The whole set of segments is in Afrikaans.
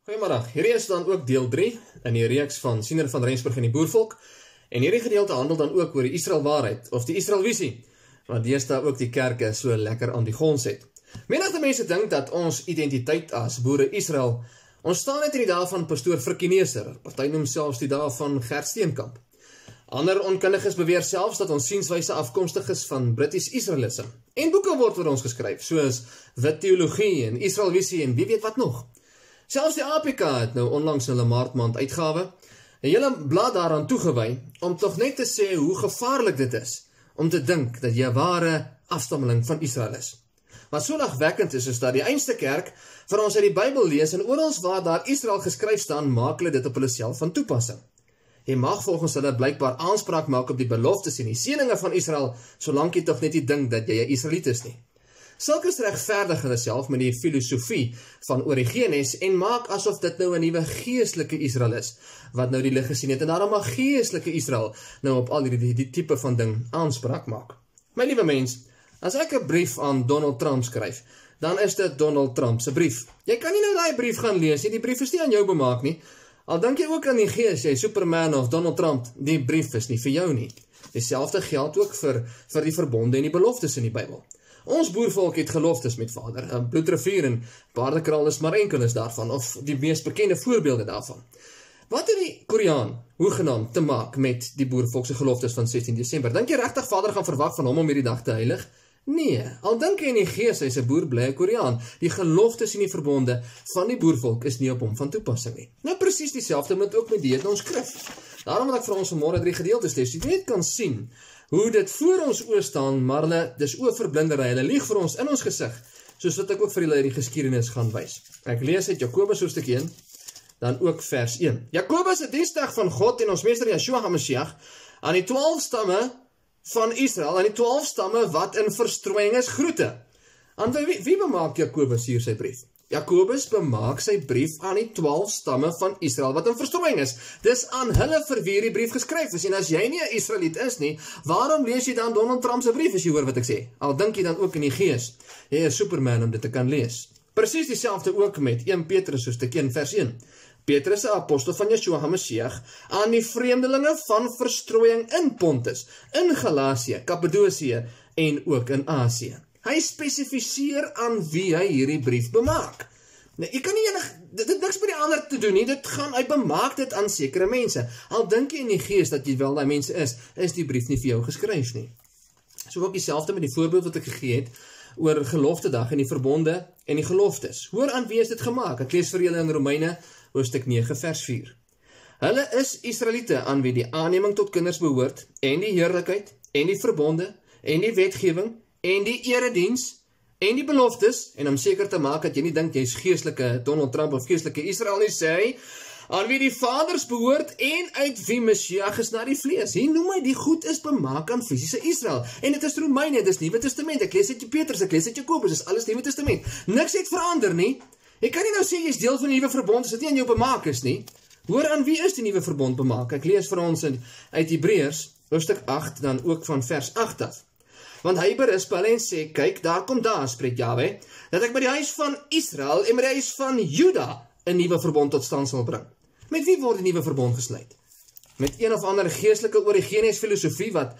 Goeiemiddag, hierdie is dan ook deel 3 in die reeks van Siener van Rensburg en die Boervolk. En hierdie gedeelte handel dan ook oor die Israel waarheid, of die Israel visie, want deesdae ook die kerke so lekker aan die grond het. Menige mense dink dat ons identiteit as boere Israel ontstaan het in die dae van pastoor Frikkie Neser, party noem selfs die dae van Gert Steenkamp. Ander onkundiges beweer selfs dat ons sienswyse afkomstig is van British Israelism. En boeke word oor ons geskryf, soos Wit Theologie en Israel visie en wie weet wat nog. Selfs die APK het nou onlangs hulle maartmaand uitgawe, en julle blad daaraan toegewy, om tog net te sê hoe gevaarlik dit is, om te dink dat jy 'n ware afstammeling van Israel is. Wat so lagwekkend is dat die einste kerk vir ons uit die Bybel lees, en oral waar daar Israel geskryf staan, maak hulle dit op hulle self van toepassing. Jy mag volgens hulle blykbaar aanspraak maak op die beloftes en die seëninge van Israel, solank jy tog net nie dink dat jy 'n Israeliet is nie. Sulkes regverdig hulle self met die filosofie van Origenes en maak asof dit nou 'n nuwe geestelike Israel is, wat nou die lig gesien het, en daarom mag geestelike Israel nou op al die tipe van ding aanspraak maak. My liewe mens, as ek 'n brief aan Donald Trump skryf, dan is dit Donald Trump se brief. Jy kan nie nou daai brief gaan lees nie, die brief is nie aan jou bemaak nie. Al dink jy ook aan die gees, jy Superman of Donald Trump, die brief is nie vir jou nie. Dieselfde geld ook vir die verbonde en die beloftes in die Bybel. Ons boervolk het geloftes met Vader, Bloedrivier en Paardekraal is maar enkeles daarvan, of die mees bekende voorbeelde daarvan. Wat het die Koran hoegenaamd te maak met die boervolk se geloftes van 16 Desember? Dink jy regtig Vader gaan verwag van hom om hierdie dag te heilig? Nee, al dink jy in die gees, hy's 'n boer bly 'n Koran. Die geloftes en die verbonde van die boervolk is nie op hom van toepassing nie. Nou presies dieselfde moet ook met die in ons skrif. Daarom wil ek vir ons vanmôre 3 gedeeltes lees, sodat jy net kan sien hoe dit voor ons oë staan, maar hulle dis oorverblindery, hulle lieg vir ons in ons gesig, soos wat ek ook vir julle uit die geskiedenis gaan wys. Ek lees uit Jakobus hoofstuk 1, dan ook vers 1. Jakobus, 'n diensdag van God en ons meester Yeshua HaMashiach, aan die 12 stamme van Israel, aan die 12 stamme wat in verstrooiing is, groete. Aan wie bemaak Jakobus hier sy brief? Jakobus bemaak sy brief aan die 12 stamme van Israel wat in verstrooiing is. Dis aan hulle vir wie die brief geskryf is. En as jy nie 'n Israeliet is nie, waarom lees jy dan Donald Trump se brief as jy hoor wat ek sê? Al dink jy dan ook in die gees, jy is Superman om dit te kan lees. Presies dieselfde ook met 1 Petrus hoofstuk 1 vers 1. Petrus, 'n apostel van Yeshua HaMashiach, aan die vreemdelinge van verstrooiing in Pontus, in Galasië, Kappadosië en ook in Asië. Hy spesifiseer aan wie hy hierdie brief bemaak. Nou, jy kan nie dit het niks met die ander te doen nie, hy bemaak dit aan sekere mense. Al dink jy in die gees dat jy wel die mense is die brief nie vir jou geskryf nie. So ook dieselfde met die voorbeeld wat ek gegee het, oor geloftedag en die verbonde en die geloftes. Hoor aan wie is dit gemaak? Ek lees vir julle in Romeine, hoofstuk 9 vers 4. Hulle is Israeliete aan wie die aanneming tot kinders behoort, en die heerlikheid, en die verbonde, en die wetgewing, en die erediens, en die beloftes, en om seker te maak dat jy nie dink jy is geestelike Donald Trump of geestelike Israel nie, sê hy, aan wie die vaders behoort, en uit wie Messias is na die vlees. Hier noem hy die goed is bemaak aan fisiese Israel. En dit is Romeine, dit is Nuwe Testament, ek lees uit Petrus, ek lees uit Jakobus, dit is alles Nuwe Testament. Niks het verander nie. Jy kan nie nou sê jy is deel van die nuwe verbond, as dit nie aan jou bemaak is nie. Hoor aan wie is die nuwe verbond bemaak? Ek lees vir ons uit Hebreërs, hoofstuk 8, dan ook van vers 8 af. Want hy berisp hulle en sê, kyk, daar kom daar, spreek Jahwe, dat ek met die huis van Israel en met die huis van Juda 'n nuwe verbond tot stand sal bring. Met wie word die nuwe verbond gesluit? Met een of ander geestelike Origenes filosofie wat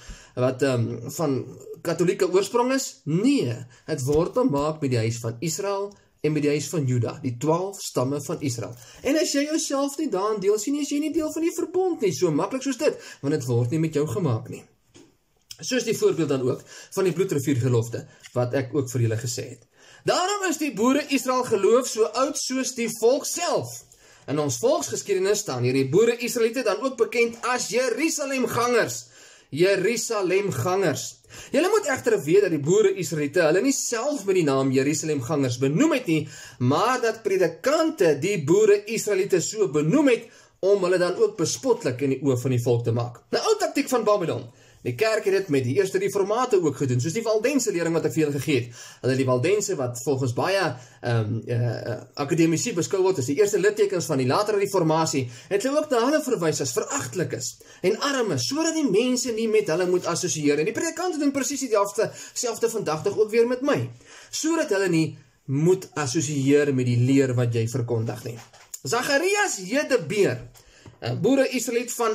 van katholieke oorsprong is? Nee, het word bemaak met die huis van Israel en met die huis van Juda, die 12 stamme van Israel. En as jy jouself nie daarin deel sien, is jy nie deel van die verbond nie, so maklik soos dit, want dit word nie met jou gemaak nie. Soos die voorbeeld dan ook van die Bloedrivier gelofte, wat ek ook vir julle gesê het. Daarom is die boere Israel geloof so oud soos die volk self. In ons volksgeskiedenis staan hierdie boere Israeliete dan ook bekend as Jerusalemgangers. Jerusalemgangers. Julle moet egter weet dat die boere Israeliete hulle nie self met die naam Jerusalemgangers benoem het nie, maar dat predikante die boere Israeliete so benoem het, om hulle dan ook bespotlik in die oë van die volk te maak. 'n Ou taktiek van Babylon. Die kerk het dit met die eerste reformate ook gedoen, soos die Waldense lering wat ek vir julle gegee het. Hulle die Waldense wat volgens baie akademici beskou word as die eerste littekens van die latere reformatie, het hulle ook na hulle verwys as veragtelikes en armes, sodat die mense nie met hulle moet assosieer. En die predikante doen presies dieselfde vandag ook weer met my, sodat hulle nie moet assosieer met die leer wat jy verkondig nie. Zacharias Jedebeer, 'n boere-Israeliet van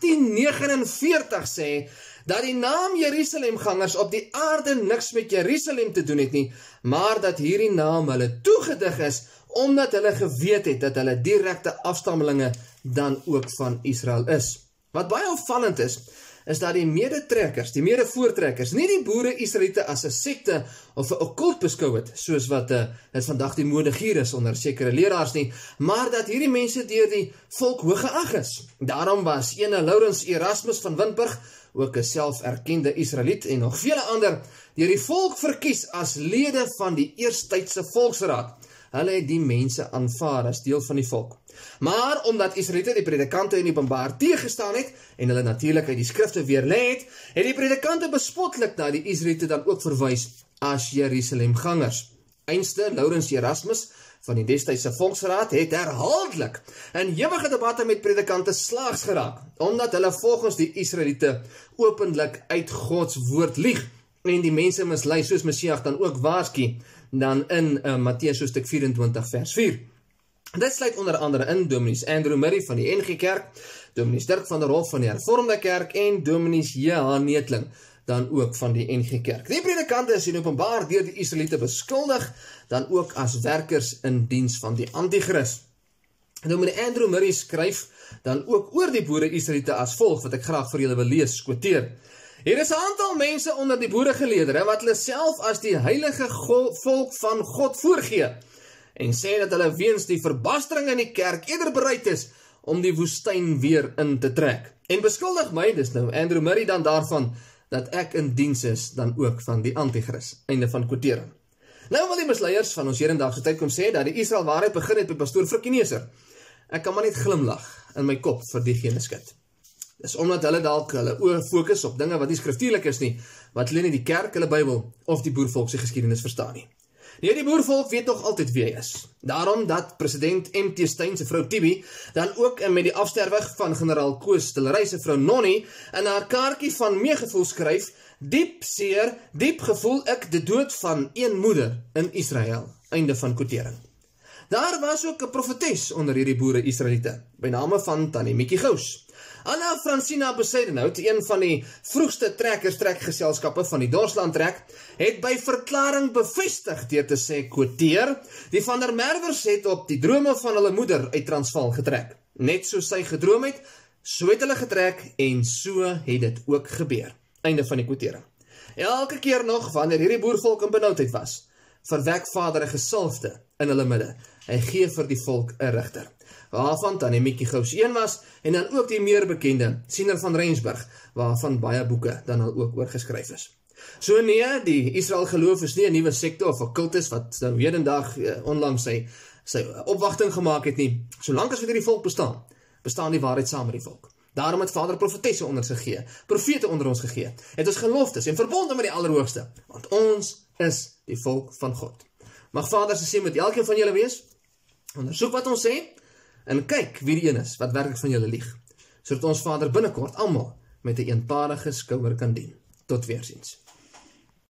1849 sê, dat die naam Jerusalemgangers op die aarde niks met Jerusalem te doen het nie, maar dat hierdie naam hulle toegedig is, omdat hulle geweet het dat hulle direkte afstammelinge dan ook van Israel is. Wat baie opvallend is dat die medetrekkers, die medevoortrekkers, nie die boere-Israeliete as 'n sekte of 'n okkult beskou het, soos wat het vandag die mode hier is onder sekere leraars nie, maar dat hierdie mense deur die volk hoog geag is. Daarom was ene Laurens Erasmus van Windburg, ook 'n selferkende Israeliet, en nog vele ander, deur die volk verkies as lede van die eerstydse volksraad. Hulle het die mense aanvaar as deel van die volk. Maar omdat Israeliete die predikante in Openbaar teëgestaan het, en hulle natuurlik uit die skrifte weerlê het, het die predikante bespotlik na die Israeliete dan ook verwys as Jerusalemgangers. Einste Laurens Erasmus van die destydse volksraad het herhaaldelik in ewige debatte met predikante slaags geraak, omdat hulle volgens die Israeliete openlik uit Gods woord lieg, en die mense mislei soos Messias dan ook waarsku, dan in Matteus hoofstuk 24 vers 4. Dit sluit onder andere in Dominees Andrew Murray van die NG Kerk, Dominees Dirk van der Hof van die Hervormde Kerk en Dominees J.H. Neetling dan ook van die NG Kerk. Die predikante is in Openbaar deur die Israeliete beskuldig, dan ook as werkers in diens van die Antichrist. Dominee Andrew Murray skryf dan ook oor die boere-Israeliete as volg, wat ek graag vir julle wil lees, quoteer. Hier is 'n aantal mense onder die boeregeleerdere wat hulle self as die heilige volk van God voorgee en sê dat hulle weens die verbastering in die kerk eerder bereid is om die woestyn weer in te trek. En beskuldig my, dis nou Andrew Murray dan daarvan, dat ek in diens is dan ook van die Antichrist. Einde van quotering. Nou wil die misleiers van ons hedendaagse tyd kom sê dat die Israel waarheid begin het by pastoor Frikieneser. Ek kan maar net glimlag in my kop vir diegene skit. Dis omdat hulle dalk hulle oë fokus op dinge wat nie skriftuurlik is nie, wat hulle nie die kerk, hulle Bybel of die boervolk se geskiedenis verstaan nie. Nee, die boervolk weet nog altyd wie hy is. Daarom dat president M.T. Steyn se vrou Tibi dan ook met die afsterwig van generaal Koos Stillery se vrou Nonnie in haar kaartjie van meegevoel skryf, diep seer, diep gevoel ek die dood van een moeder in Israel. Einde van quotering. Daar was ook 'n profetes onder hierdie boere-Israeliete, by name van Tannie Mietjie Gous. Anna Francina Bezuidenhout, een van die vroegste trekgeselskappe van die Dorsland trek, het by verklaring bevestig deur te sê, quoteer, die Van der Merwers het op die drome van hulle moeder uit Transvaal getrek. Net soos sy gedroom het, so het hulle getrek en so het dit ook gebeur. Einde van die quotering. Elke keer nog, wanneer hierdie boervolk in benoudheid was, verwek Vader 'n gesalfde in hulle midde. Hy gee vir die volk 'n rigter, waarvan Tannie Mietjie Gous een was, en dan ook die meer bekende Siener van Rensburg, waarvan baie boeke dan al ook oor geskryf is. So nee, die Israel geloof is nie 'n nuwe sekte of 'n kultus wat nou hedendag onlangs sy opwagting gemaak het nie. Solank as wat hierdie volk bestaan die waarheid saam met die volk. Daarom het Vader profetesse onder ons gegee, profete onder ons gegee, het ons geloftes en verbonde met die Allerhoogste, want ons is die volk van God. Mag Vader se seën met elkeen van julle wees. Ondersoek wat ons sê en kyk wie die een is wat werklik van julle lieg, sodat ons Vader binnekort almal met 'n eenparige skouer kan dien. Tot weerziens.